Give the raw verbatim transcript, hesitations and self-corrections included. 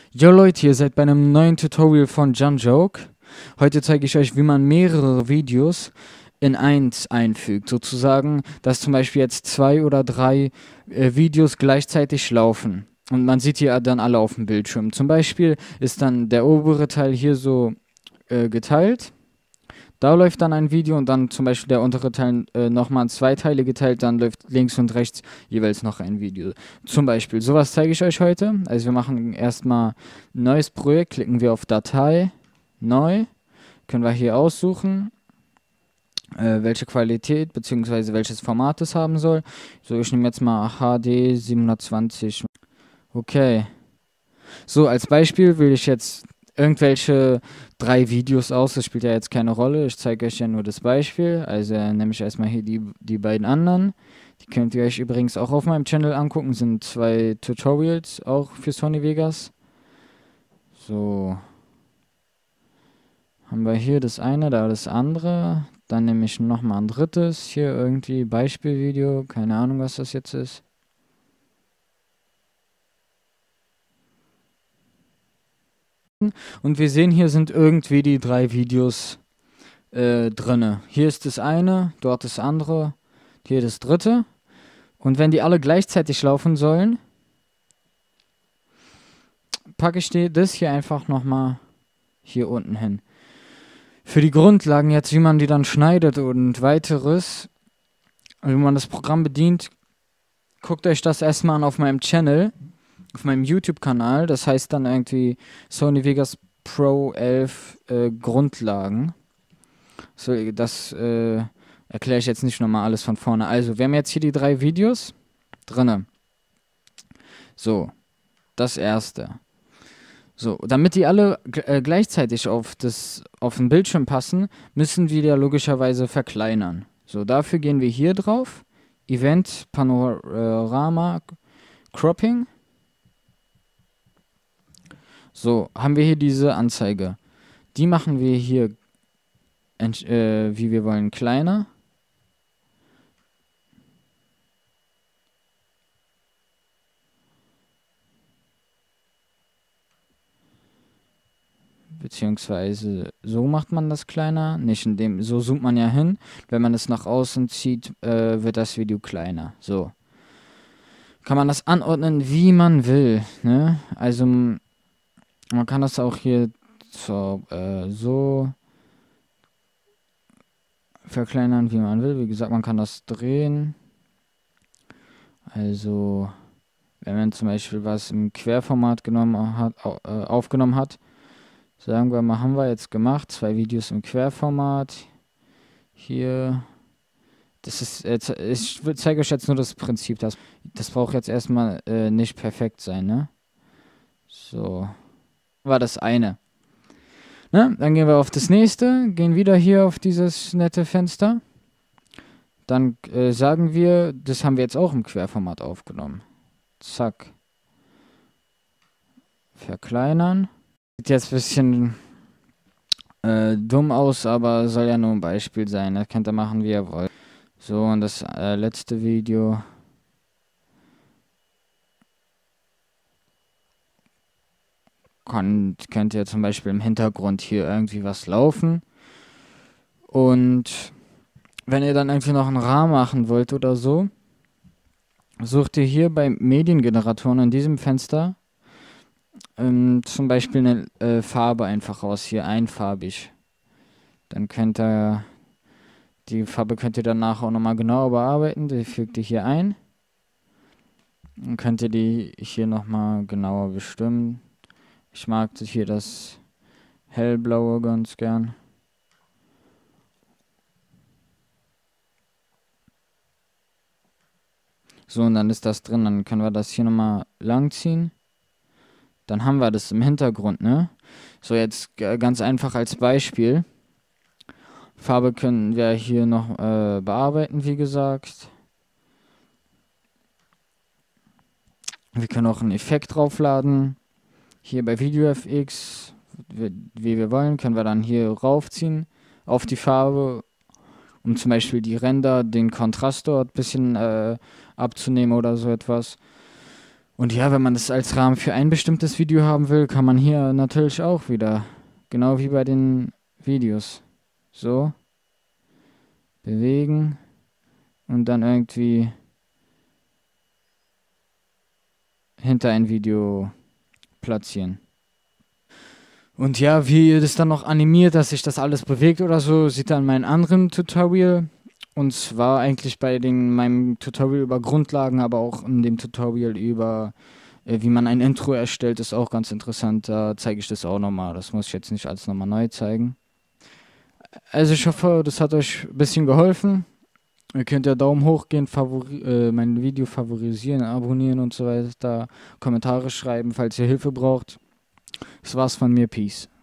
Jo Leute, ihr seid bei einem neuen Tutorial von Junjoke. Heute zeige ich euch, wie man mehrere Videos in eins einfügt. Sozusagen, dass zum Beispiel jetzt zwei oder drei äh, Videos gleichzeitig laufen. Und man sieht die dann alle auf dem Bildschirm. Zum Beispiel ist dann der obere Teil hier so äh, geteilt. Da läuft dann ein Video und dann zum Beispiel der untere Teil äh, nochmal in zwei Teile geteilt, dann läuft links und rechts jeweils noch ein Video. Zum Beispiel, sowas zeige ich euch heute. Also wir machen erstmal ein neues Projekt, klicken wir auf Datei, neu, können wir hier aussuchen, äh, welche Qualität bzw. welches Format es haben soll. So, ich nehme jetzt mal H D siebenhundertzwanzig. Okay. So, als Beispiel will ich jetzt irgendwelche drei Videos aus, das spielt ja jetzt keine Rolle, ich zeige euch ja nur das Beispiel, also nehme ich erstmal hier die, die beiden anderen, die könnt ihr euch übrigens auch auf meinem Channel angucken, sind zwei Tutorials auch für Sony Vegas. So, haben wir hier das eine, da das andere, dann nehme ich nochmal ein drittes, hier irgendwie Beispielvideo, keine Ahnung was das jetzt ist. Und wir sehen, hier sind irgendwie die drei Videos äh, drinne. Hier ist das eine, dort das andere, hier das dritte. Und wenn die alle gleichzeitig laufen sollen, packe ich die, das hier einfach nochmal hier unten hin. Für die Grundlagen jetzt, wie man die dann schneidet und weiteres, wie man das Programm bedient, guckt euch das erstmal an auf meinem Channel, auf meinem YouTube-Kanal. Das heißt dann irgendwie Sony Vegas Pro elf äh, Grundlagen. So, das äh, erkläre ich jetzt nicht nochmal alles von vorne. Also, wir haben jetzt hier die drei Videos drinne. So, das erste. So, damit die alle äh, gleichzeitig auf, das, auf den Bildschirm passen, müssen wir die ja logischerweise verkleinern. So, dafür gehen wir hier drauf. Event Panorama Cropping. So, haben wir hier diese Anzeige. Die machen wir hier, äh, wie wir wollen, kleiner. Beziehungsweise so macht man das kleiner, nicht in dem, so zoomt man ja hin. Wenn man es nach außen zieht, äh, wird das Video kleiner. So. Kann man das anordnen, wie man will, ne? Also, man kann das auch hier so, äh, so verkleinern, wie man will. Wie gesagt, man kann das drehen. Also, wenn man zum Beispiel was im Querformat genommen hat, äh, aufgenommen hat, sagen wir mal, haben wir jetzt gemacht, zwei Videos im Querformat. Hier, das ist jetzt, ich zeige euch jetzt nur das Prinzip, das, das braucht jetzt erstmal äh, nicht perfekt sein, ne? So, war das eine. Ne? Dann gehen wir auf das nächste, gehen wieder hier auf dieses nette Fenster. Dann äh, sagen wir, das haben wir jetzt auch im Querformat aufgenommen. Zack. Verkleinern. Sieht jetzt ein bisschen äh, dumm aus, aber soll ja nur ein Beispiel sein. Das könnt ihr machen, wie ihr wollt. So, und das äh, letzte Video. Kann, könnt ihr zum Beispiel im Hintergrund hier irgendwie was laufen. Und wenn ihr dann irgendwie noch einen Rahmen machen wollt oder so, sucht ihr hier bei Mediengeneratoren in diesem Fenster ähm, zum Beispiel eine äh, Farbe einfach raus, hier einfarbig. Dann könnt ihr, die Farbe könnt ihr danach auch nochmal genauer bearbeiten, die fügt ihr hier ein. Dann könnt ihr die hier nochmal genauer bestimmen. Ich mag hier das hellblaue ganz gern. So, und dann ist das drin. Dann können wir das hier nochmal langziehen. Dann haben wir das im Hintergrund, ne? So, jetzt ganz einfach als Beispiel. Farbe können wir hier noch äh, bearbeiten, wie gesagt. Wir können auch einen Effekt draufladen. Hier bei VideoFX, wie, wie wir wollen, können wir dann hier raufziehen auf die Farbe, um zum Beispiel die Ränder, den Kontrast dort ein bisschen äh, abzunehmen oder so etwas. Und ja, wenn man das als Rahmen für ein bestimmtes Video haben will, kann man hier natürlich auch wieder, genau wie bei den Videos, so bewegen und dann irgendwie hinter ein Video platzieren. Und ja, wie ihr das dann noch animiert, dass sich das alles bewegt oder so, sieht ihr in meinem anderen Tutorial. Und zwar eigentlich bei den, meinem Tutorial über Grundlagen, aber auch in dem Tutorial über, äh, wie man ein Intro erstellt, ist auch ganz interessant. Da zeige ich das auch nochmal. Das muss ich jetzt nicht alles nochmal neu zeigen. Also ich hoffe, das hat euch ein bisschen geholfen. Ihr könnt ja Daumen hoch gehen, favori äh, mein Video favorisieren, abonnieren und so weiter. Kommentare schreiben, falls ihr Hilfe braucht. Das war's von mir. Peace.